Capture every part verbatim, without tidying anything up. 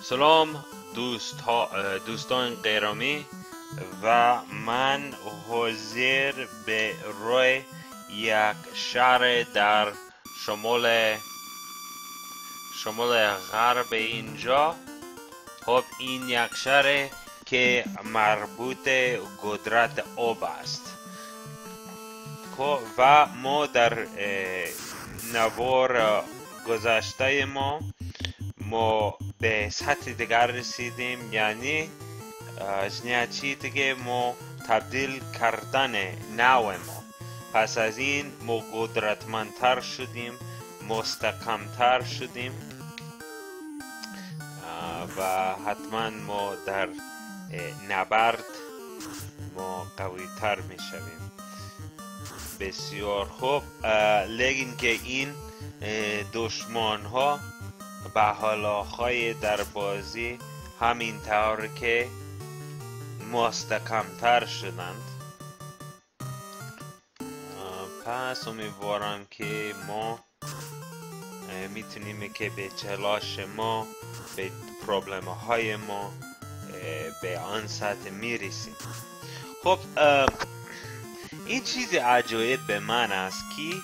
سلام دوست ها دوستان گرامی و من حاضر به روی یک شهر در شمال شمال غرب اینجا. خب این یک شهر که مربوط قدرت آب است و ما در نوار گذشته ما ما به سطح دیگر رسیدیم، یعنی از چی دیگه ما تبدیل کردن نوع ما. پس از این ما قدرتمندتر شدیم، مستحکمتر شدیم و حتما ما در نبرد ما قویتر می شویم. بسیار خوب، لیکن که این دشمن ها به حالاهای در بازی همین طور که مستحکمتر شدند. پس امیدوارم که ما میتونیم که به تلاش ما به پروبلم های ما به آن سطح میرسیم. خب این چیز عجایب به من است که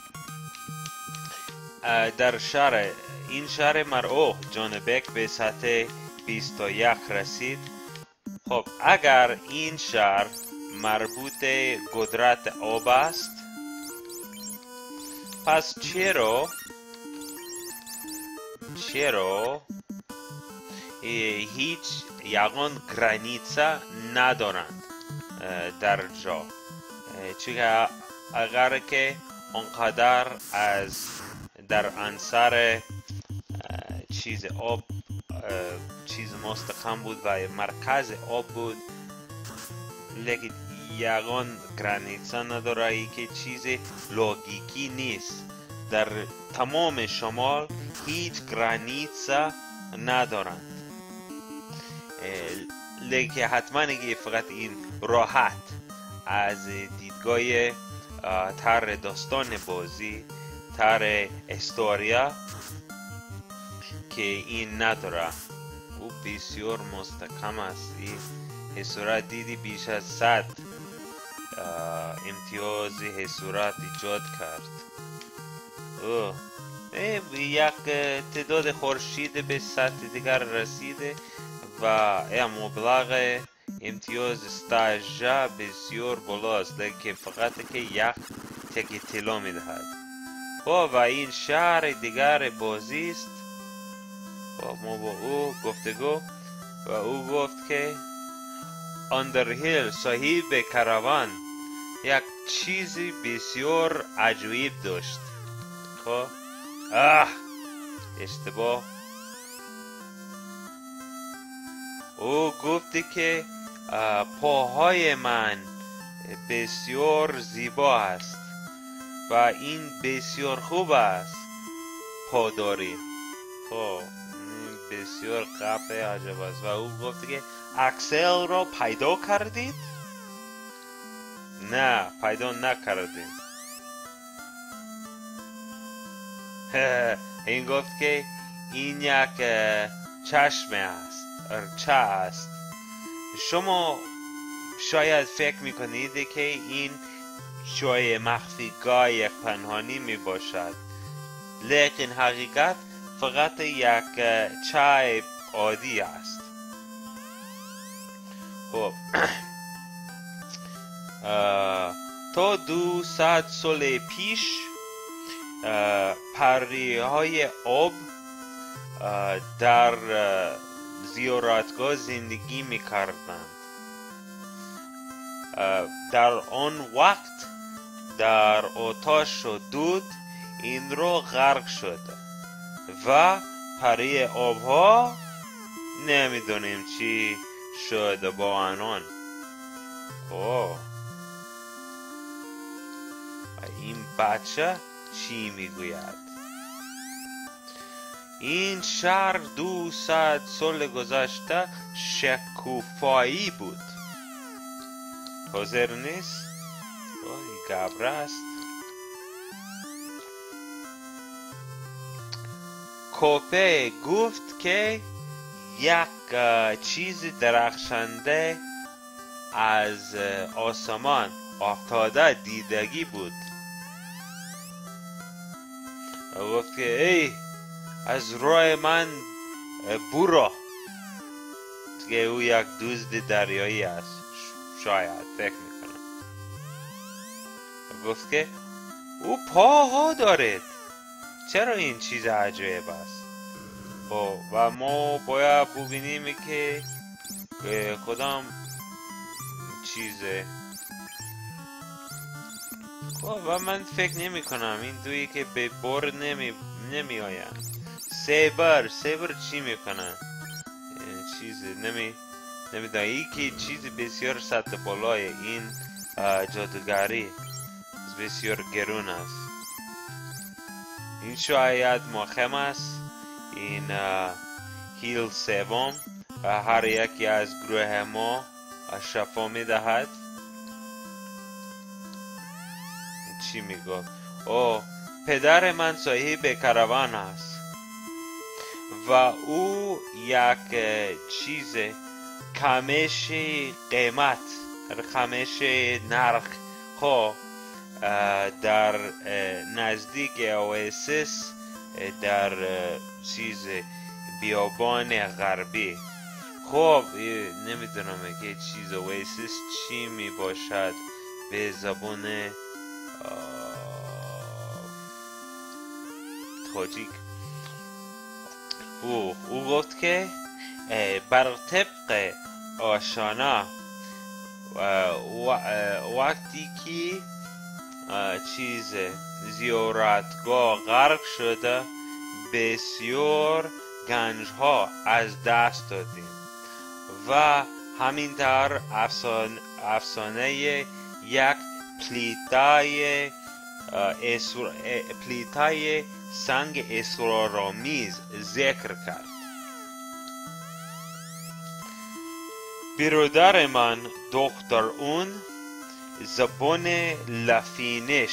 در شهر این شهر مرعو جانبک به سطح بیست و یک رسید. خب اگر این شهر مربوط قدرت آب است، پس چرا چرا هیچ یگان گرانیتسا ندارند در جا؟ چون اگر که آنقدر از در انصار چیز آب چیز مستحکم بود و مرکز آب بود، لیکن یگان گرانیتسا نداره، ای که چیز لوگیکی نیست. در تمام شمال هیچ گرانیتسا ندارند، لیکن حتما اگه فقط این راحت از دیدگاه تر داستان بازی، تر استوریا که این نداره، او بسیار مستحکم است. این حسورت دیدی بیش از صد امتیاز حسورت ایجاد کرد. او یک تعداد خورشید به سطح دیگر رسیده و این مبلغ امتیاز استاژا بسیار بالاست، لیکن فقط که یک تکی طلا میدهد. و این شهر دیگر بازی است. ما با او گفتگو و او گفت که آندرهیل صاحب کاروان یک چیزی بسیار عجیب داشت. خب آه اشتباه. او گفت که پاهای من بسیار زیبا است و این بسیار خوب است پاداری. خب بسیار قبه عجب است. و او گفت که اکسل را پیدا کردید؟ نه، پیدا نکردیم. این گفت که این یک چشمه است، چه است. شما شاید فکر میکنید که این جای مخفیگاه یک پنهانی می باشد، لیکن حقیقت فقط یک چای عادی است. خب تا دو صد سال پیش پری های آب در زیارتگاه زندگی می کردند. در آن وقت در آتش و دود این را غرق شد و پری آبها نمیدونیم چی شد با آنان. اوه این بچه چی میگوید؟ این شهر دو صد سال گذشته شکوفایی بود. حاضر نیست؟ این گبره است. کوپه گفت که یک چیز درخشنده از آسمان افتاده دیدگی بود. گفت که ای از راه من برو. که او یک دزد دریایی است، شاید فکر میکنم. گفت که او پاها دارد، چرا این چیز عجیب است؟ و ما باید ببینیم که کدام چیزه. و من فکر نمی کنم این دویی که به بار نمی, نمی آیم. سیبر سیبر چی میکنن؟ چیز نمی نمیدانی که چیز بسیار سطح بالای این جادوگری بسیار گرون است. این شاید مخم است. این هیل سوم هر یکی از گروه ما شفا میدهد. چی میگفت؟ او پدر من صاحب کاروان است و او یک چیز کمش قیمت، کمش نرخ ها در نزدیک اواسیس در چیز بیابان غربی. خب نمیدونم که چیز اواسیس چی می باشد به زبان تاجیک. او او گفت که بر طبق آشنا وقتی که چیز زیارتگاه غرق شده بسیار گنج ها از دست دادیم و همینطور افسانه, افسانه یک پلیتای پلیتای سنگ اسرارآمیز ذکر کرد. برادر من دکتر اون زبان لفینش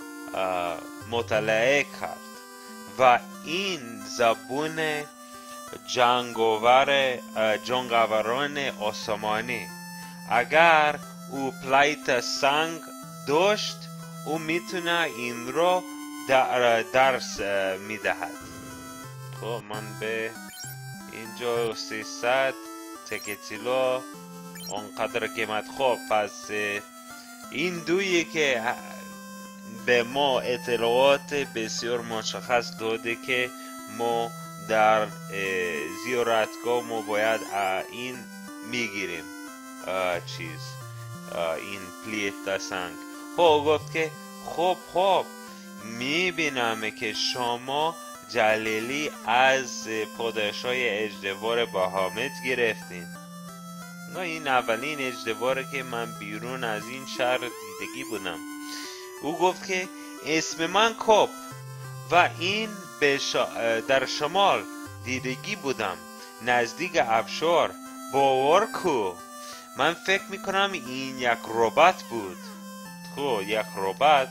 مطالعه کرد و این زبان جنگاور جنگاوران آسمانی، اگر او پلیت سنگ داشت او میتونه این رو در درس میدهد. خب من به اینجا سیصد تکه طلا اونقدر قیمت. خب پس این دویی که به ما اطلاعات بسیار مشخص داده که ما در زیارتگاه ما باید این میگیریم چیز این پلیت سنگ. خب گفت که خب خب میبینم که شما جلیلی از پادشاه اجدوار بهامت گرفتین. نه این اولین اجدواره که من بیرون از این شهر دیدگی بودم. او گفت که اسم من کوب و این به شا... در شمال دیدگی بودم نزدیک ابشار. باور کو من فکر میکنم این یک ربات بود. خب یک ربات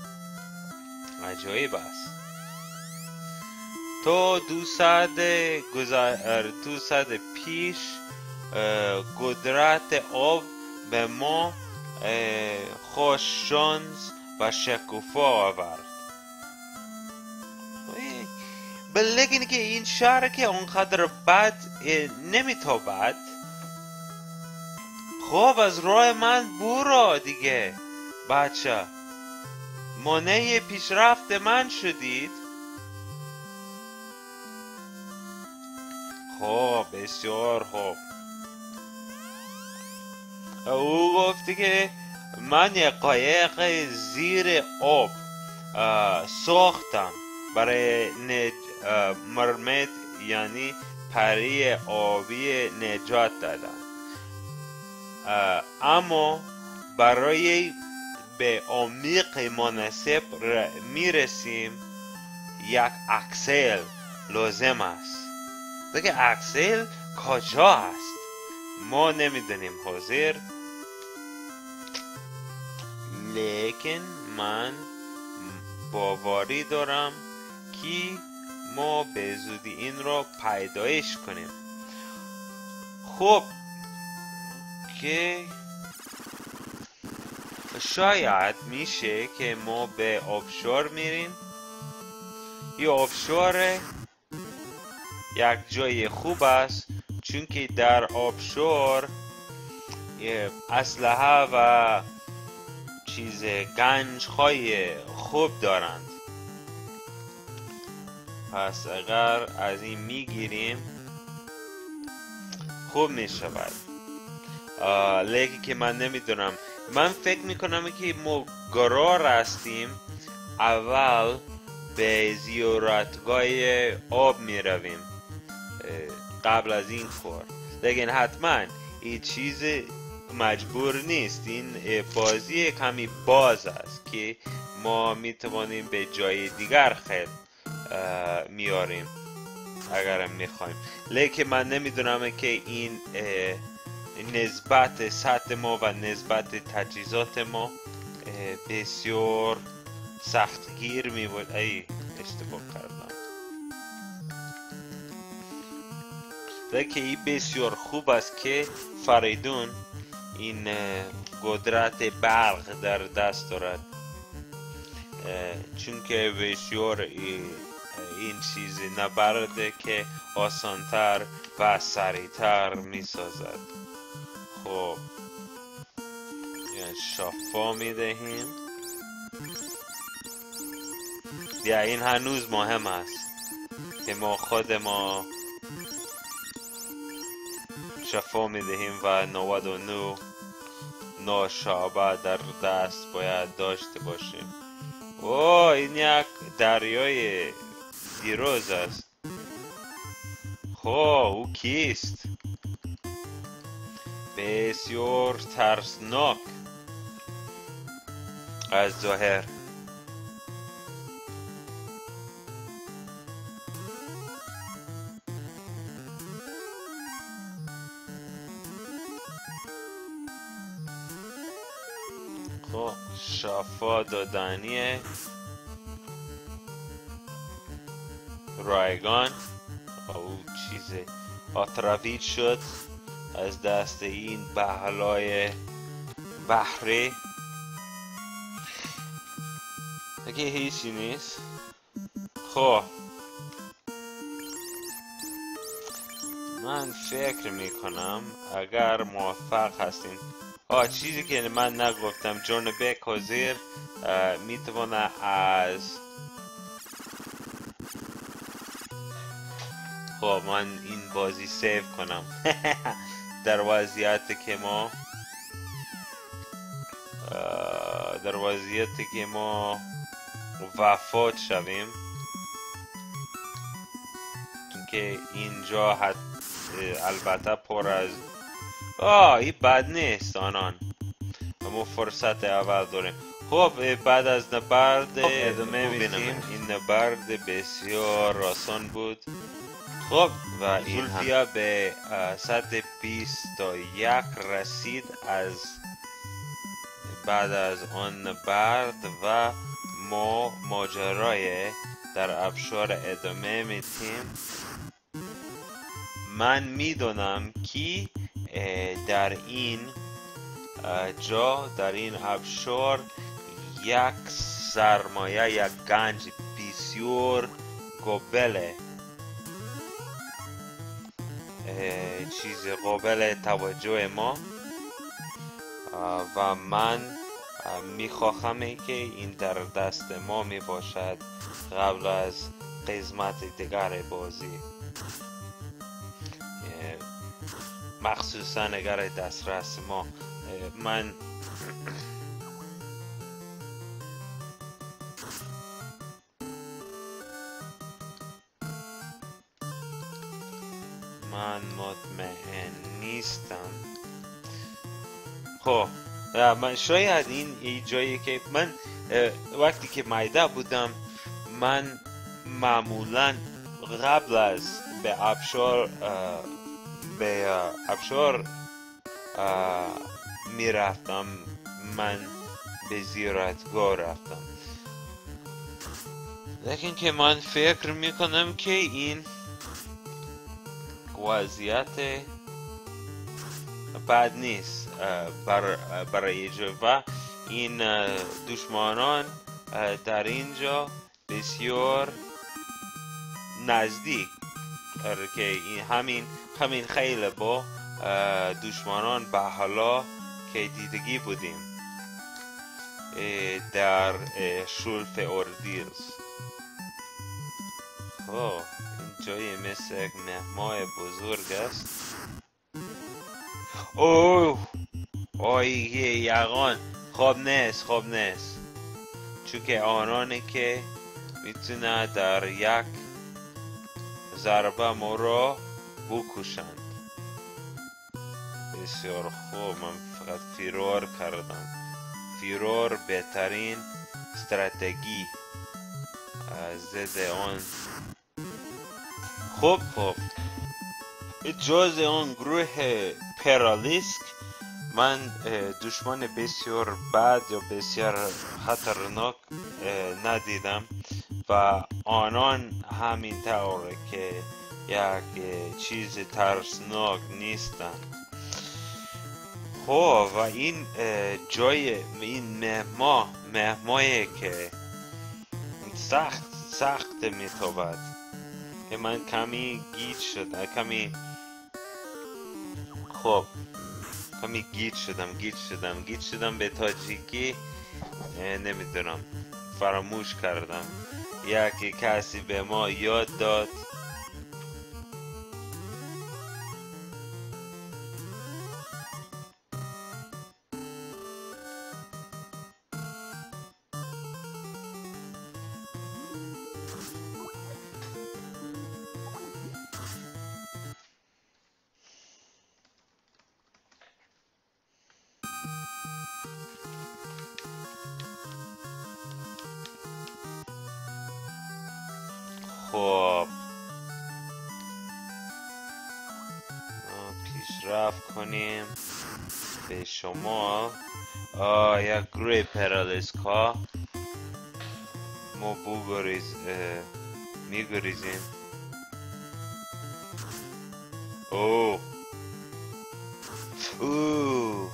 عجایب است. تو دو ساعت گذر دو ساعت پیش قدرت آب به ما خوششانس و شکوفا آورد. بلکه که این شهر که اونقدر بد نمیتابد. خب از راه من برو دیگه بچه، مانع پیشرفت من شدید. خب بسیار خوب. او گفتی که من یک قایق زیر آب ساختم برای نج... مرمید یعنی پری آبی نجات دادن، اما برای به عمیق مناسب میرسیم یک اکسل لازم است. دیگه اکسل کجا است ما نمیدونیم حاضر، لیکن من باوری دارم که ما به زودی این را پیدایش کنیم. خب که شاید میشه که ما به آبشار میریم. این آبشار یک جای خوب است چون که در آبشار اسلحه و چیز گنج های خوب دارند. پس اگر از این میگیریم خوب میشود. لیکی که من نمیدونم، من فکر میکنم که ما قرار هستیم اول به زیارتگاه آب میرویم قبل از این کار، لیکن حتما این چیز مجبور نیست. این بازی کمی باز است که ما میتوانیم به جای دیگر خیل میاریم اگر میخوایم. لیکن من نمیدونم که این نسبت سطح ما و نسبت تجهیزات ما بسیار سختگیر می بود. ای اشتباه کردم. لیکن این بسیار خوب است که فریدون این قدرت برق در دست دارد، چون که بسیار این چیز نبرده که آسانتر و سریعتر می سازد. خب شفا می دهیم. یا این هنوز مهم است که ما خود ما شفا می دهیم و نود و نه ناشابه در دست باید داشته باشیم. اوه این یک دریای دیروز است. خب او کیست؟ بسیار ترسناک از ظاهر. خب شفا دادنیه رایگان او چیز آتراوید شد از دست این بحلای بحری. اگه هیچی نیست. خب من فکر میکنم اگر موفق هستیم. آه چیزی که من نگفتم، جون بک وزیر میتونه از خب من این بازی سیو کنم در وضعیتی که ما در وضعیتی که ما وفات شویم، که اینجا حد البته پر از آه این بد نیست آنان. ما فرصت اول داریم. خب بعد از نبرد ادامه میدیم. این نبرد بسیار آسان بود. خب و این زولفیا به صد و بیست و یک رسید از بعد از آن نبرد و ما ماجرای در ابشار ادامه میدیم. من میدونم که در این جا در این ابشار یک سرمایه، یک گنج بسیار قابل چیز قابل توجه ما و من میخواهم که این در دست ما می باشد قبل از قسمت دیگر بازی، مخصوصا اگر دسترس ما. من من مطمئن نیستم. خب من شاید این ای جایی که من وقتی که مایده بودم من معمولا قبل از به ابشار به ابشار می رفتم، من به زیارتگاه رفتم. لیکن که من فکر می کنم که این وضعیت بد نیست بر برای جو و این دشمنان در اینجا بسیار نزدیک که این همین همین خیلی با دشمنان به حالا که دیدگی بودیم در شولف اوردیلز. خب این جای مثل یک مهمای بزرگ است. اوه اوه یقان خوب نیست خوب نیست چون که آنانی که میتونه در یک ضربه ما را بکشند. بسیار خوب، من فقط فرار کردم. فرار بهترین استراتژی ضد آن. خوب خوب جز آن گروه پرالیسک من دشمن بسیار بد یا بسیار خطرناک ندیدم و آنان همین طور که یک چیز ترسناک نیستند. خب و این جای این مهما مهمایی که سخت سخت میتابد که من کمی گیج شدم کمی خب کمی گیج شدم گیج شدم گیج شدم به تاجیکی نمیدونم فراموش کردم. یکی کسی به ما یاد داد خب پیشرفت کنیم به شما. آه یک گروه پرالیسک ها ما بگریز میگریزیم. اوه اوه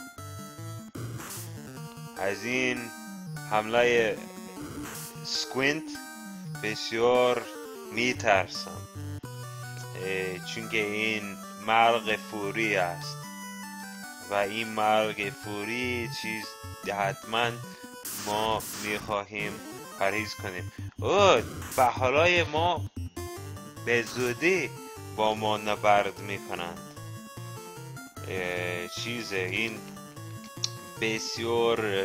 از این حمله سکوینت بسیار میترسم چون که این مرغ فوری است و این مرغ فوری چیز حتما ما میخواهیم پرهیز کنیم. اوه به حالای ما به زودی با ما نبرد میکنند. چیز این بسیار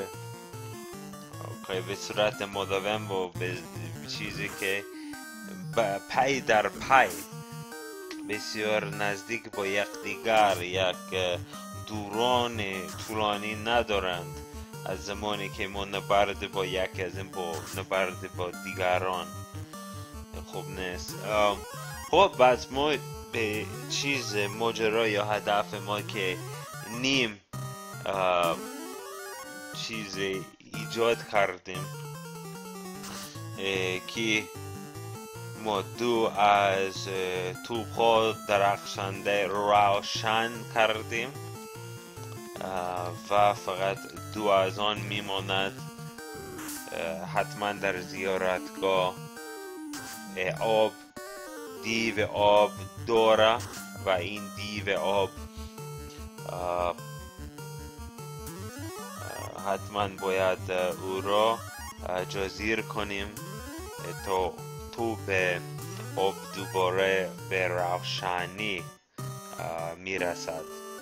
به صورت مداوم و به چیزی که پای در پای بسیار نزدیک با یکدیگر یک دوران طولانی ندارند از زمانی که ما نبرد با یکی از این با نبرد با دیگران خوب نیست. خب بس ما به چیز ماجرا یا هدف ما که نیم چیز ایجاد کردیم که ما دو از توپ‌ها درخشنده روشن کردیم و فقط دو از آن میماند حتما در زیارتگاه آب دیو آب داره و این دیو آب حتما باید او را جزیر کنیم تا تو به آب دوباره به روشنی میرسد.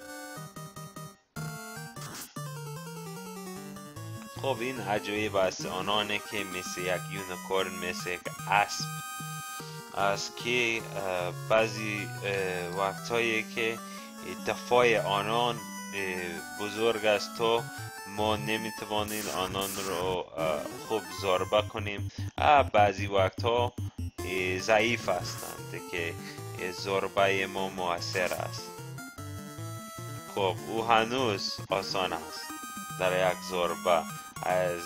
خب این عجایب است آنانه که مثل یک یونیکورن مثل یک اسب است که بعضی وقتایی که دفاع آنان بزرگ است تو ما نمیتوانیم آنان رو خوب ضربه کنیم. بعضی وقتها ضعیف هستند که ضربه ما مؤثر است. خب او هنوز آسان است در یک ضربه. از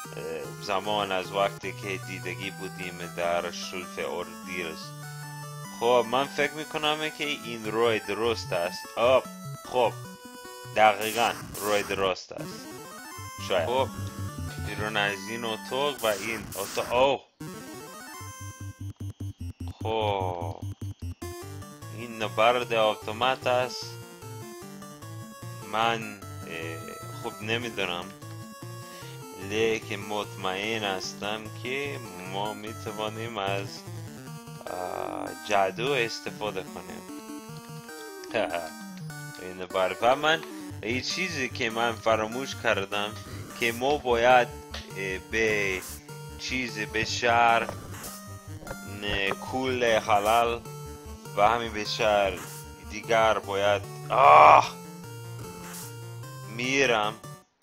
زمان از وقتی که دیدگی بودیم در شولف اوردیلز. خب من فکر میکنم که این روی درست است. آب خب دقیقا روی درست است شاید. خب بیرون از این اتاق و این اتاق. اوه خب این نبرد اتومات است. من خوب نمیدونم، لیکن مطمئن هستم که ما میتوانیم از جادو استفاده کنیم. این نبرد. و من این چیزی که من فراموش کردم که ما باید به چیزی به شهر کول حلال و همین به شهر دیگر باید آه میرم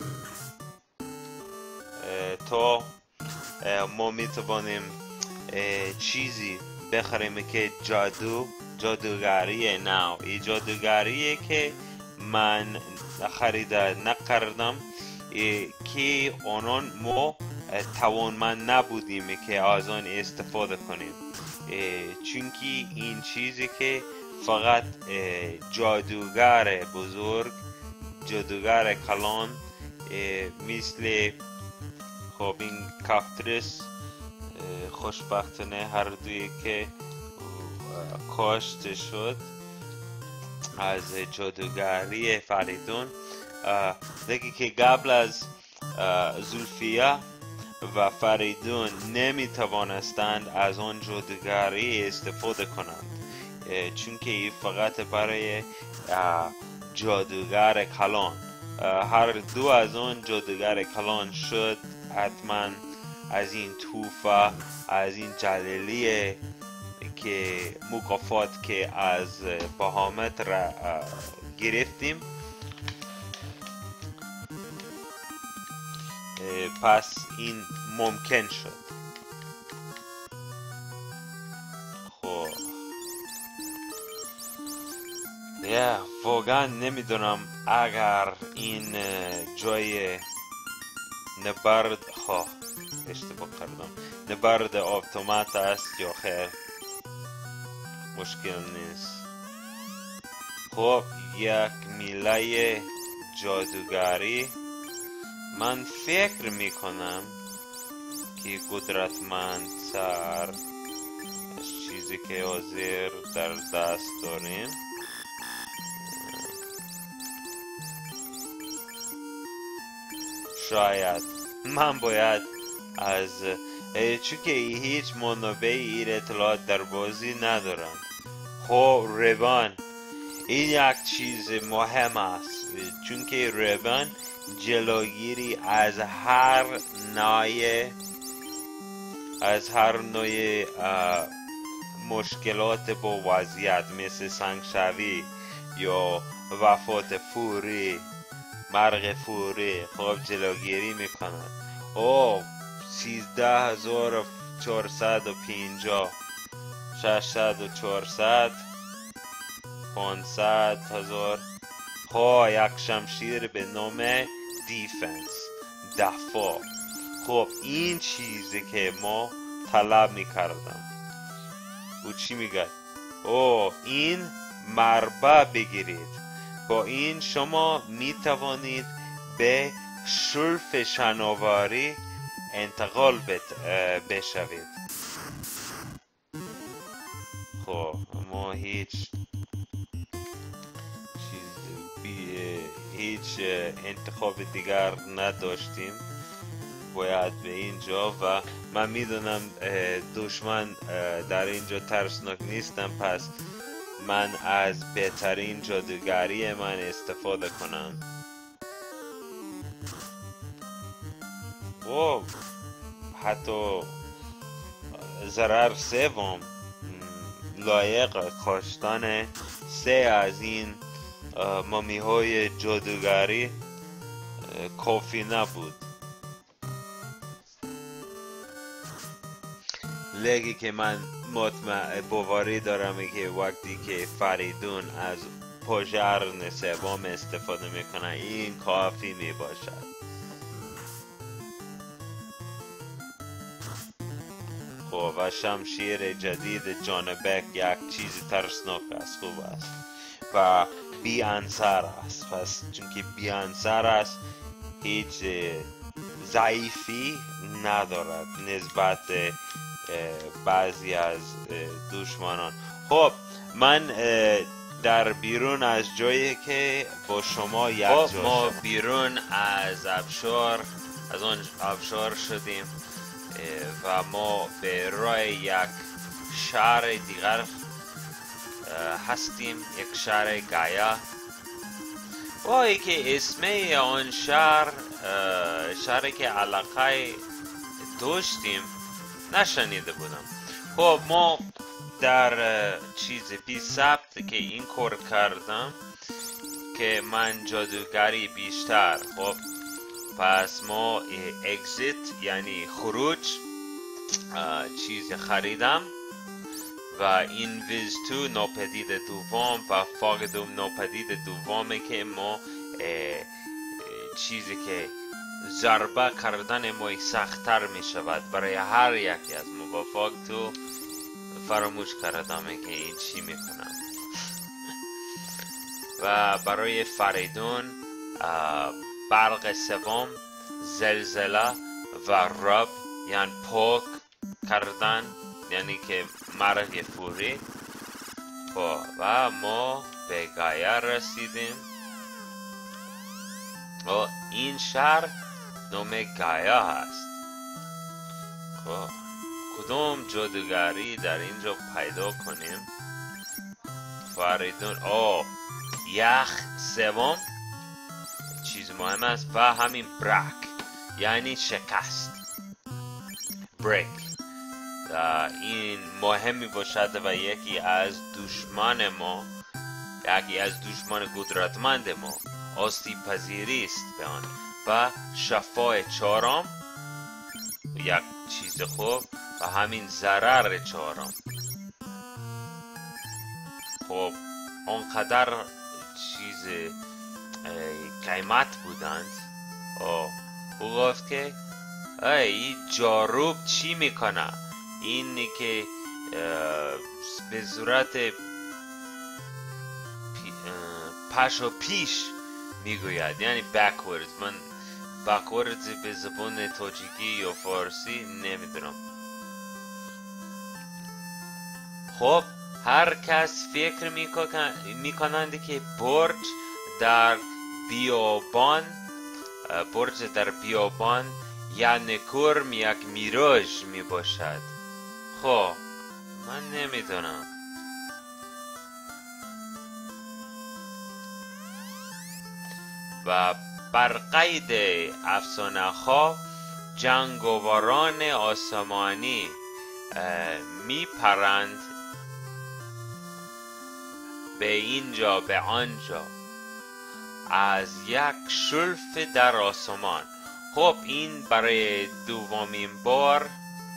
تا ما میتوانیم چیزی بخریم که جادو جادوگری نو این جادوگریه که من خریده نکردم که آنان ما توانمند نبودیم که از آن استفاده کنیم، چونکه این چیزی که فقط جادوگر بزرگ جادوگر کلان مثل خب این کافترس خوشبختانه هر دوی که کاشته شد از جادوگری فریدون، دیگه که قبل از زولفیا و فریدون نمی توانستند از آن جادوگری استفاده کنند، چون که فقط برای جادوگر کلان. هر دو از آن جادوگر کلان شد حتما از این توفه از این جلالیه که مکافات که از بهامت را گرفتیم، پس این ممکن شد. خب یا واقعا نمیدونم اگر این جای نبرد ها اشتباه کردم نبرد اتومات است یا خیر، مشکل نیست. خب یک میله جادوگری من فکر میکنم که قدرتمندتر از چیزی که حاضر در دست داریم. شاید من باید از چون که هیچ منابعی این اطلاعات در بازی ندارم. خب ریبان این یک چیز مهم است، چون که ریبان جلوگیری از هر نوع از هر نوع مشکلات با وضعیت مثل سنگشوی یا وفات فوری مرگ فوری خب جلوگیری میکنند. او سیزده هزار و چهارصد و پنجاه ششصد و چهارصد پانصد هزار. خب یک شمشیر به نام دیفنس دفاع. خب این چیزی که ما طلب میکردم. او چی میگه؟ او این مربع بگیرید، با این شما میتوانید به شرف شناوری انتقال بشوید. خب ما هیچ چیز بی هیچ انتخاب دیگر نداشتیم، باید به اینجا و من میدونم دشمن در اینجا ترسناک نیستم، پس من از بهترین جادوگری من استفاده کنم. و حتی ضرر سوم لایق کاشتن سه از این مامی های جادوگری کافی نبود. لگی که من مطمئن باوری دارم که وقتی که فریدون از پژرن سوم استفاده میکنه این کافی میباشد. خب خب و شمشیر جدید جانبک یک چیز ترسناک است. خوب است و بی انصار است. پس چون که بی انصار است هیچ ضعیفی ندارد نسبت بعضی از دشمنان. خب من در بیرون از جایی که با شما یک خب جا ما شد. بیرون از ابشار از آن ابشار شدیم و ما به راه یک شهر دیگر هستیم، یک شهر گایا. وای که اسم آن شهر شهری که علاقه داشتیم نشنیده بودم. خب ما در چیز بی ثبت که این کار کردم که من جادوگری بیشتر. خب پس ما اگزیت یعنی خروج چیز خریدم و این ویز تو ناپدید دوم و فاقدوم ناپدید دومه که ما چیزی که ضربه کردن ما سخت‌تر می شود برای هر یکی از ما. و فاقدو فراموش کردم که این چی می کنم. و برای فریدون برق سوم زلزله و رب یعنی پاک کردن یعنی که مرگ فوری. خب و ما به گایا رسیدیم و این شهر نام گایا هست. خب کدوم جادوگری در اینجا پیدا کنیم؟ فریدون او یخ سوم چیز مهم است و همین برک یعنی شکست، بریک. این مهمی باشد و یکی از دشمن ما یکی از دشمن قدرتمند ما آسیب پذیری است به آن. و شفای چهارم یک چیز خوب و همین ضرر چهارم. خب آنقدر چیز قیمت بودند. او گفت که ای جاروب چی میکنه؟ اینی که به صورت پش و پیش میگوید یعنی backwards. من backwards به زبان تاجیکی یا فارسی نمیدونم. خب هر کس فکر میکنند که برج در بیابان برج در بیابان یعنی کرم یک میراژ می باشد. خب من نمیدونم. و بر قید افسانه ها جنگاوران آسمانی می پرند به اینجا به آنجا از یک شلف در آسمان. خب این برای دومین بار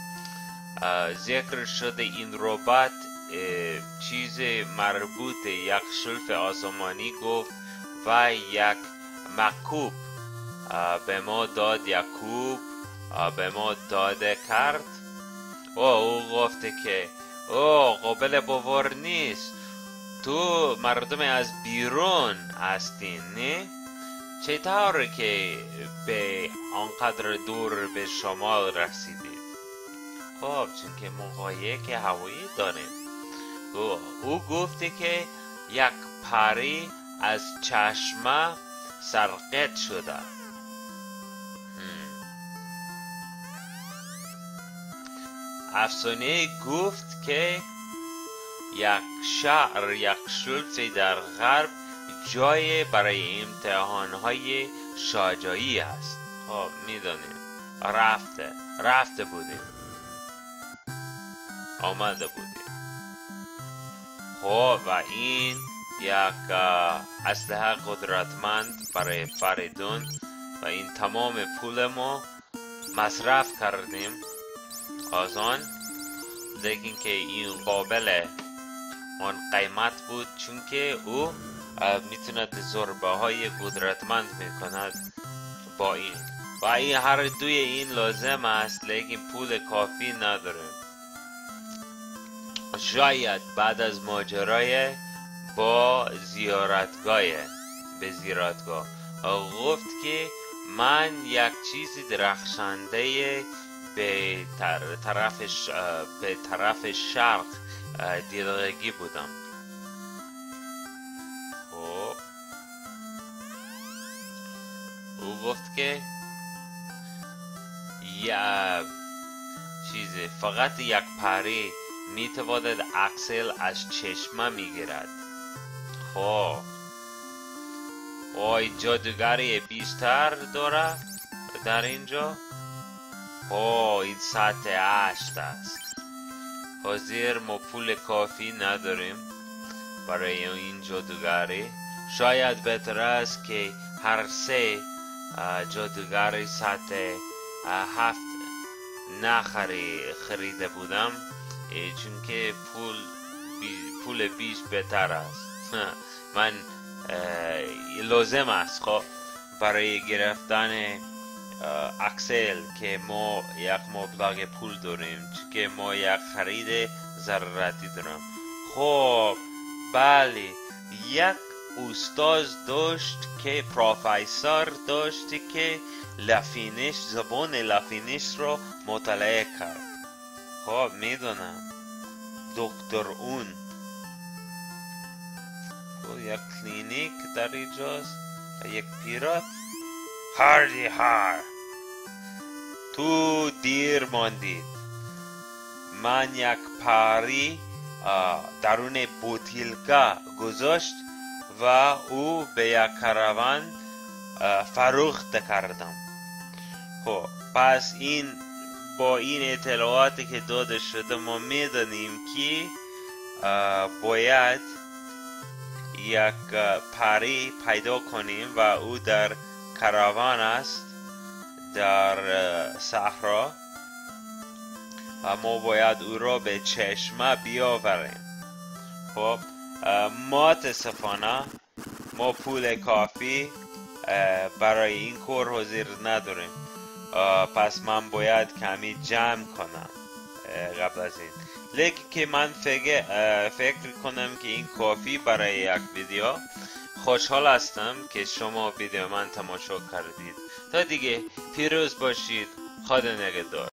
ذکر شده. این ربات چیز مربوط یک شلف آسمانی گفت و یک مکوب به ما داد. یعقوب به ما داده کرد. او او گفته که او قابل باور نیست، تو مردم از بیرون هستین نه؟ چطور که به آنقدر دور به شمال رسیدید؟ خب چون که ما قایق هوایی داریم. او گفته که یک پری از چشمه سرقت شده. افسانه گفت که یک شهر یک شلفی در غرب جای برای امتحانهای شجاعی است. خب میدونیم رفته رفته بودیم آمده بودیم. خب و این یک اسلحه قدرتمند برای فریدون و این تمام پول ما مصرف کردیم از آن، لیکن که این قابل آن قیمت بود چون که او میتوند ضربه های قدرتمند میکند با این و این هر دوی این لازم است، لیکن پول کافی نداریم. شاید بعد از ماجرای با زیارتگاه به زیارتگاه گفت که من یک چیزی درخشنده به طرف به طرف شرق دیدگی بودم. خب او گفت که یا چیزی فقط یک پری میتواند اکسل از چشمه میگیرد. خب وای جادوگری بیشتر داره در اینجا. خب این سطح هشت است. حاضر ما پول کافی نداریم برای این جادوگری. شاید بهتر است که هر سه جادوگری سطح هفت نخری خریده بودم، چون که پول بی پول بیش بهتر است. من لازم است خب برای گرفتن اکسل که ما یک مبلغ پول داریم، چون که ما یک خرید ضرورتی دارم. خب بله، یک استاد داشت که پروفسور داشتی که لفینش زبان لفینش رو مطالعه کرد. خب میدونم دکتر اون یک کلینیک در اینجاست و یک پیرات. هاردی هار تو دیر ماندید. من یک پری درون بوتیلکا گذاشت و او به یک کاروان فروخت کردم. خب پس این با این اطلاعاتی که داده شده ما میدانیم که باید یک پری پیدا کنیم و او در کاروان است در صحرا و ما باید او را به چشمه بیاوریم. خب متاسفانه ما پول کافی برای این کار حاضر نداریم، پس من باید کمی جمع کنم قبل از این. لیکن که من فکر, فکر کنم که این کافی برای یک ویدیو. خوشحال هستم که شما ویدیو من تماشا کردید. تا دیگه پیروز باشید. خدا نگهدار.